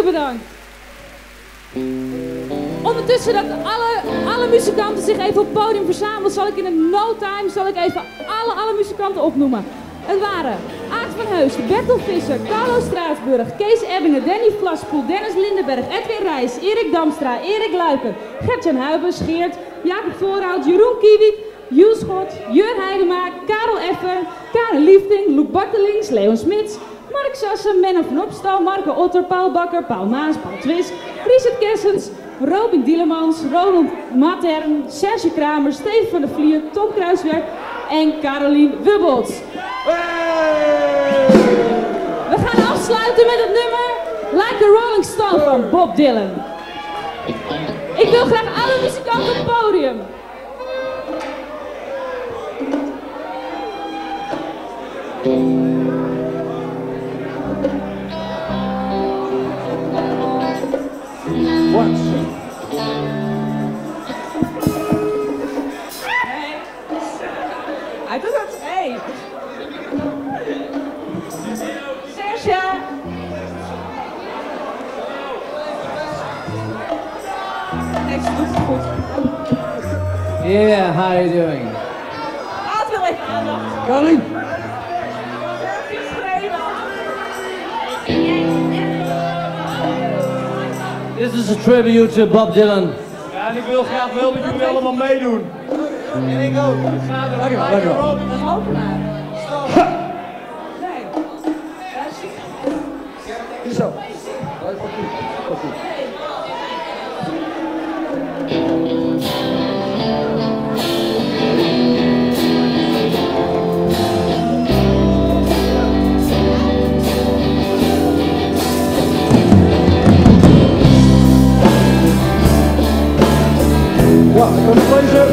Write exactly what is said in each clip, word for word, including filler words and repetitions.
bedankt. Ondertussen dat alle, alle muzikanten zich even op het podium verzamelen, zal ik in een no time zal ik even alle, alle muzikanten opnoemen. Het waren Aart van Heusden, Bertel Visser, Carlo Straatsburg, Kees Ebbingen, Danny Vlaspoel, Dennis Lindenberg, Edwin Reis, Erik Damstra, Erik Luiken, Gertjan Huibers, Geert, Jacob Voorhout, Jeroen Kiewiet, Jules Schot, Jur Heidema, Karel Effer, Karen Liefding, Loek Bartelings, Leon Smits, Mark Sassen, Menno van Opstal, Marco Otter, Paul Bakker, Paul Maas, Paul Twis, Richard Kessens, Robin Dielemans, Ronald Matern, Serge Kramer, Steven van der Vlier, Tom Kruiswijk en Carolien Wubbels. We gaan afsluiten met het nummer Like a Rolling Stone van Bob Dylan. Ik wil graag alle muzikanten op het podium. Once. Hey. Hij doet het. Hey. Serge. Nee, ze doet het goed. Yeah, how are you doing? Aad wil even aandacht. Karin! This is a tribute to Bob Dylan. Ja, en ik wil graag wel dat jullie allemaal meedoen. En ik ook. Dankjewel, dankjewel. Dat is openaar. Nee. Zo. What a pleasure.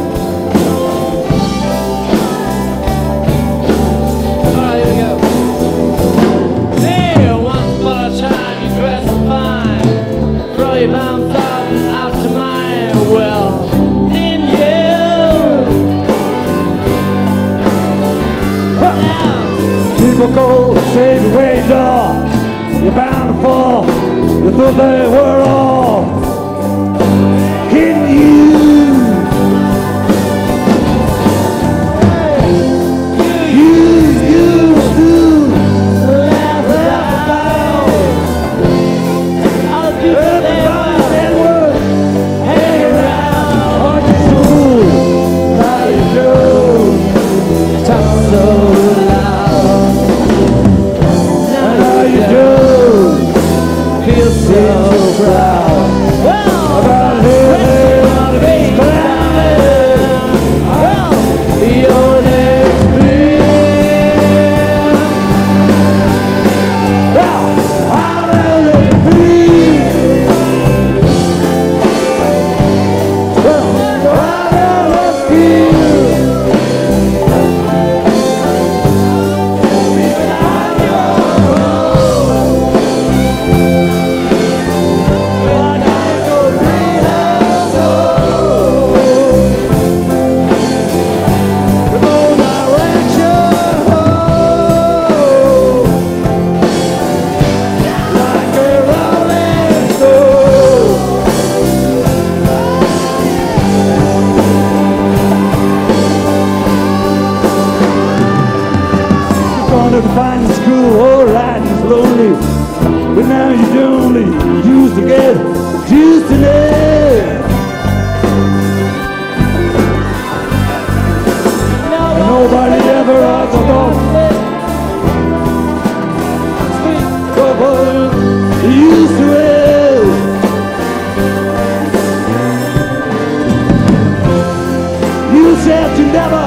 Alright, here we go. There, once upon a time you dressed fine. Throw your bounce out to mine. Well, in you. Now, people go save the way door. You're bound to fall. You thought they were all in you. You used to laugh about everybody that was hanging around on your school. Now you know, talk so loud. Now you do feel so proud. About living on the beach planet. Well, your next dream. Well, how will it be? Well, how will it feel? Even on your own. Well, I gotta go read her soul. With no direction home. Like a rolling stone. You're gonna find the school all riding slowly. But now you only used to get used to it. Nobody ever asked about what you used to it. You said you never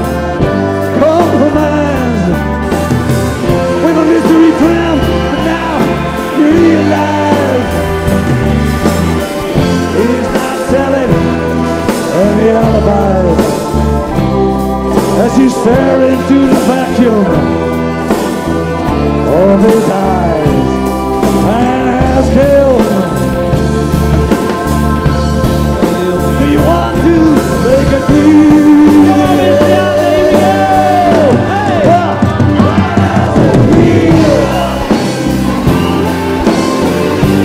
compromise with a mystery friend, but now you realize he's not selling any alibis. As you stare into the vacuum of his eyes and ask him, do you want to make a deal? Well, how does it feel?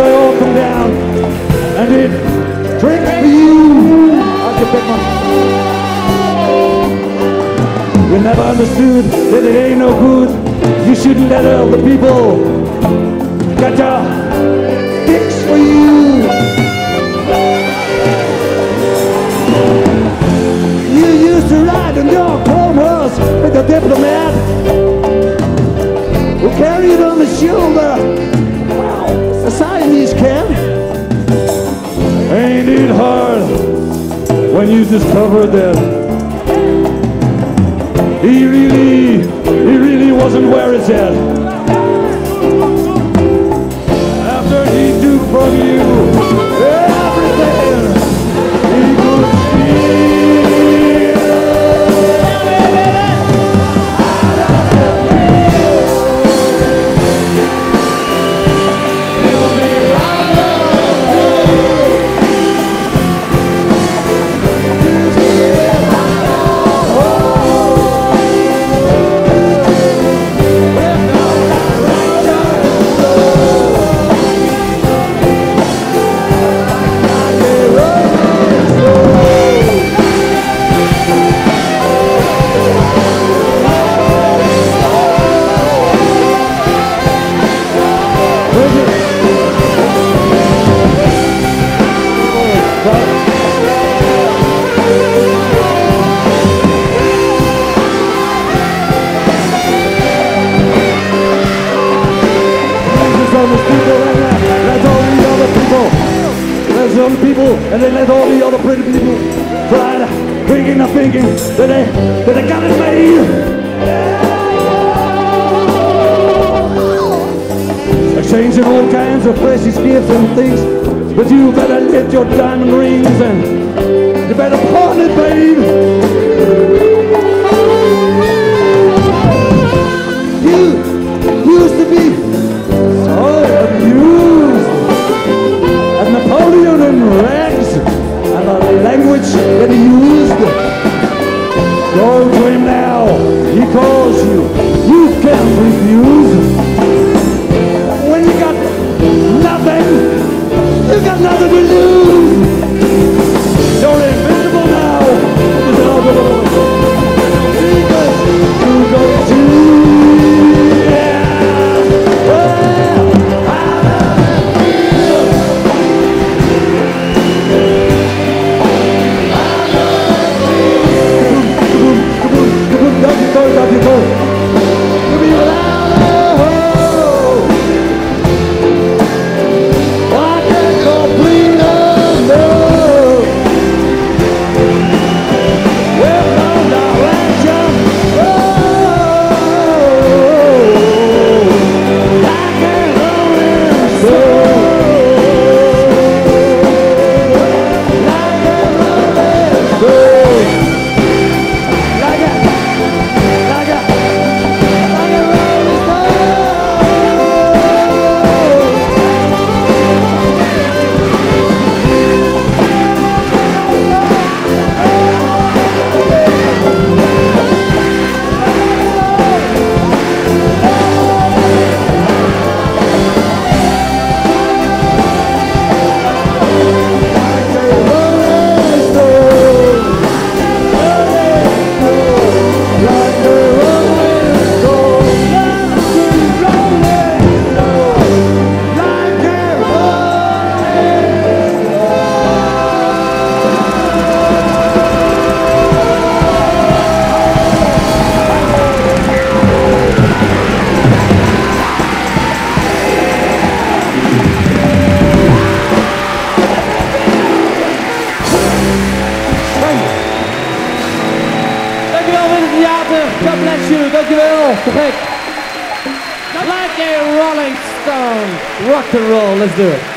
they all come down and they drink for you. How's your big man? We never understood that it ain't no good. You shouldn't let other people get your dicks for you. You used to ride in your chrome horse with a diplomat who carried on the shoulder a Siamese cat. Ain't it hard when you discover that he really, he really wasn't where it's at. After he took from you everything he could steal. People, and they let all the other pretty people try thinking and thinking that they, that they got it made. Exchanging all kinds of precious gifts and things, but you better let your diamond rings and you better pawn it, babe. You used to be so abused. Napoleon and rags and the language that he used. Go to him now, he calls you, you can't refuse. When you got nothing, you got nothing to lose. You're invincible now. Because you go to Dankjewel, te gek. Like a Rolling Stone. Rock and roll, let's do it.